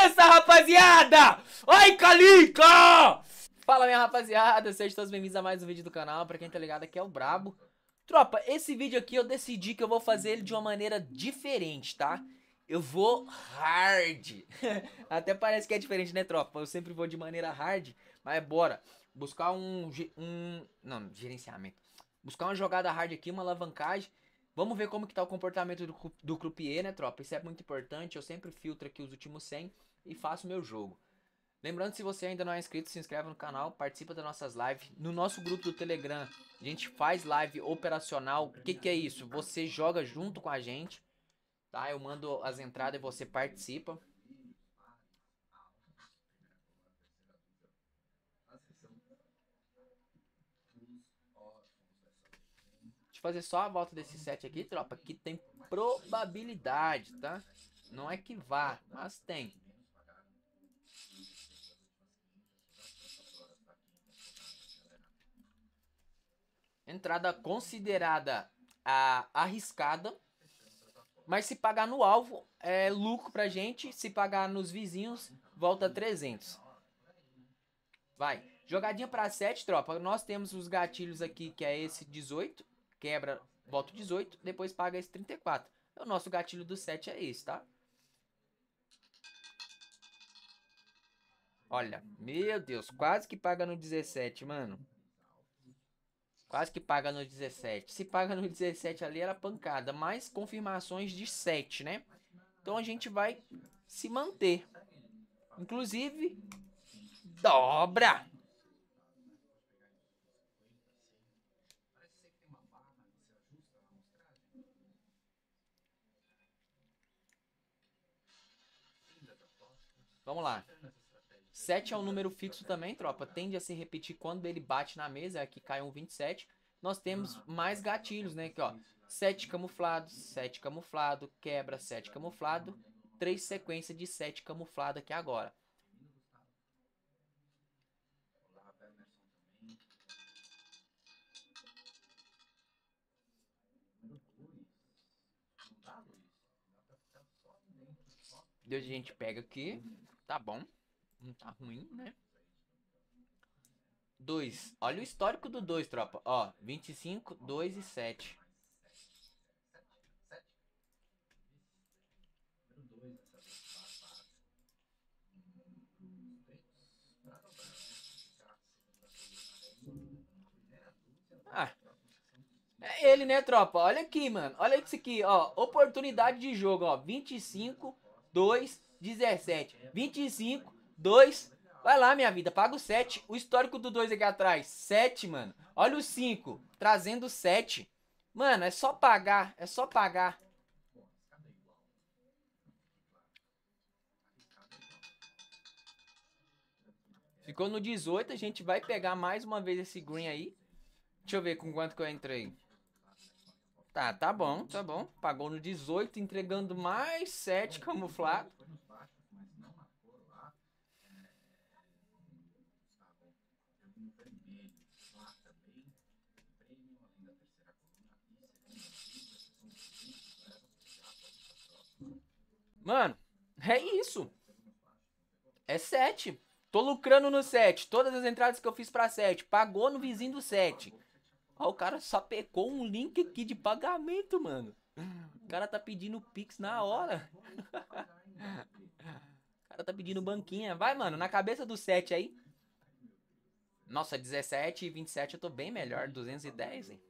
cabeça, rapaziada! Ai, Calica! Fala, minha rapaziada, sejam todos bem-vindos a mais um vídeo do canal. Pra quem tá ligado, aqui é o Brabo. Tropa, esse vídeo aqui eu decidi que eu vou fazer ele de uma maneira diferente, tá? Eu vou hard. Até parece que é diferente, né, tropa? Eu sempre vou de maneira hard, mas bora. Buscar não, gerenciamento. Buscar uma jogada hard aqui, uma alavancagem. Vamos ver como que tá o comportamento do croupier, né, tropa? Isso é muito importante. Eu sempre filtro aqui os últimos 100 e faço meu jogo. Lembrando, se você ainda não é inscrito, se inscreve no canal, participa das nossas lives. No nosso grupo do Telegram, a gente faz live operacional. O que é isso? Você joga junto com a gente, tá? Eu mando as entradas e você participa. Deixa eu fazer só a volta desse set aqui, tropa, que tem probabilidade, tá? Não é que vá, mas tem. Entrada considerada arriscada, mas se pagar no alvo é lucro pra gente, se pagar nos vizinhos volta 300. Vai, jogadinha pra 7, tropa. Nós temos os gatilhos aqui, que é esse 18, quebra, volta 18, depois paga esse 34. O nosso gatilho do 7 é esse, tá? Olha, meu Deus, quase que paga no 17, mano. Quase que paga no 17. Se paga no 17 ali era pancada. Mais confirmações de 7, né? Então a gente vai se manter. Inclusive, dobra. Vamos lá. 7 é um número fixo também, tropa. Tende a se repetir quando ele bate na mesa. Aqui cai um 27. Nós temos mais gatilhos, né? Aqui, ó. 7 camuflado, 7 camuflado, quebra 7 camuflado. 3 sequências de 7 camuflado aqui agora. Deus, a gente pega aqui. Tá bom. Não tá ruim, né? 2. Olha o histórico do 2, tropa. Ó, 25, 2 e 7. Ah, é ele, né, tropa? Olha aqui, mano. Olha isso aqui, ó. Oportunidade de jogo, ó. 25, 2, 17. 25, 2. Vai lá, minha vida. Paga o 7. O histórico do 2 aqui atrás. 7, mano. Olha o 5. Trazendo 7. Mano, é só pagar. É só pagar. Ficou no 18. A gente vai pegar mais uma vez esse green aí. Deixa eu ver com quanto que eu entrei. Tá bom, tá bom. Pagou no 18, entregando mais 7 camuflado. Mano, é isso. É 7. Tô lucrando no 7. Todas as entradas que eu fiz pra 7. Pagou no vizinho do 7. Ó, o cara só pecou um link aqui de pagamento, mano. O cara tá pedindo Pix na hora. O cara tá pedindo banquinha. Vai, mano, na cabeça do 7 aí. Nossa, 17 e 27 eu tô bem melhor. 210, hein?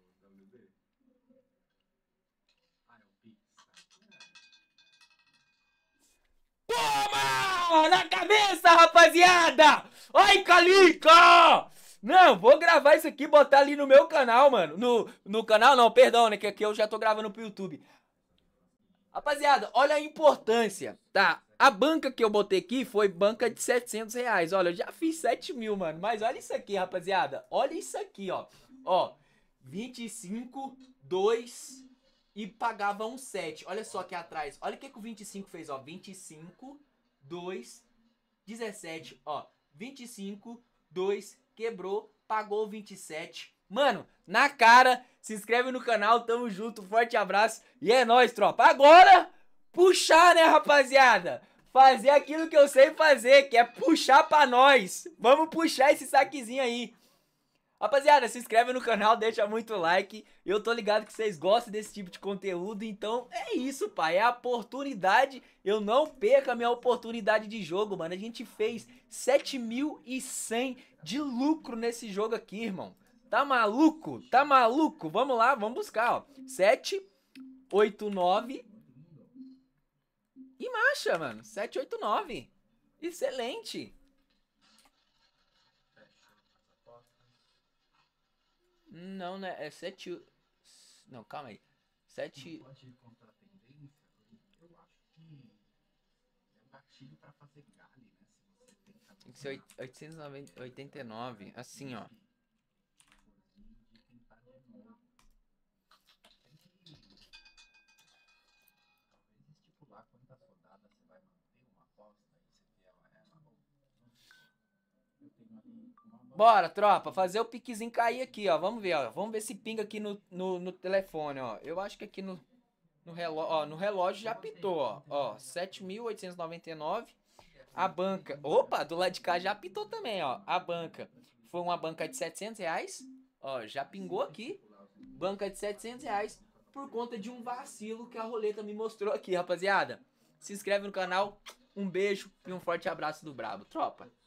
Toma! Na cabeça, rapaziada! Ai, Calica! Não, vou gravar isso aqui e botar ali no meu canal, mano. No canal não, perdão, né? Que aqui eu já tô gravando pro YouTube. Rapaziada, olha a importância, tá? A banca que eu botei aqui foi banca de 700 reais. Olha, eu já fiz 7 mil, mano. Mas olha isso aqui, rapaziada. Olha isso aqui, ó. Ó, 25, 2 e pagava um 7. Olha só aqui atrás. Olha o que o 25 fez, ó. 25, 2, 17, ó. 25, 2, quebrou, pagou 27. Mano, na cara, se inscreve no canal, tamo junto, forte abraço e é nóis, tropa. Agora, puxar, né, rapaziada? fazer aquilo que eu sei fazer, que é puxar pra nós. Vamos puxar esse saquezinho aí. Rapaziada, se inscreve no canal, deixa muito like. Eu tô ligado que vocês gostam desse tipo de conteúdo, então é isso, pai. É a oportunidade. Eu não perco a minha oportunidade de jogo, mano. A gente fez 7.100 de lucro nesse jogo aqui, irmão. Tá maluco? Tá maluco? Vamos lá, vamos buscar, ó. 7, 8, 9. E marcha, mano. 7, 8, 9. Excelente. Não, né? É 7. Não, calma aí. 7. Pode ir contra a tendência, eu acho que é um gatilho pra fazer galho, né? Se você tem Tem que ser 889. Assim, ó. de tentar de novo. Tem que talvez estipular quantas rodadas você vai manter uma aposta e você quer ela ou eu tenho ali uma Bora, tropa, fazer o piquezinho cair aqui, ó. Vamos ver, ó. Vamos ver se pinga aqui no telefone, ó. Eu acho que aqui no relógio, ó, no relógio já apitou, ó. Ó, 7.899. A banca, opa, do lado de cá já apitou também, ó. A banca foi uma banca de R$ 700. Ó, já pingou aqui. Banca de R$ 700 por conta de um vacilo que a roleta me mostrou aqui, rapaziada. Se inscreve no canal. Um beijo e um forte abraço do Brabo, tropa.